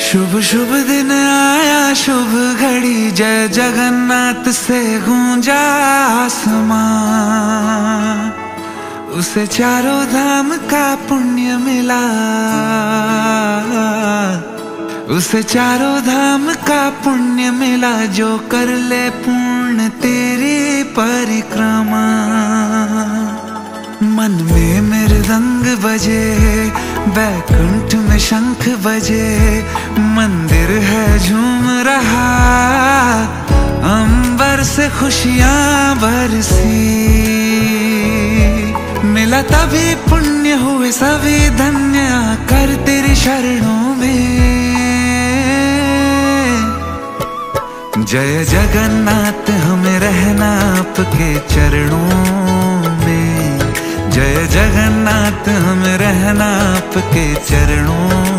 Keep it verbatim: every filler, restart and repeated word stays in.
शुभ शुभ दिन आया शुभ घड़ी, जय जगन्नाथ से गूंजा आसमां। उसे चारों धाम का पुण्य मिला, उसे चारों धाम का पुण्य मिला, जो कर ले पूर्ण तेरी परिक्रमा। मन में मृदंग बजे, बैकुंठ में शंख बजे, मंदिर है झूम रहा, अंबर से खुशियां बरसी। मिला तभी पुण्य हुए सभी धन्य, कर तेरी शरणों में। जय जगन्नाथ हमें रहना आपके चरणों में, जय जगन्नाथ हमें रहना आपके चरणों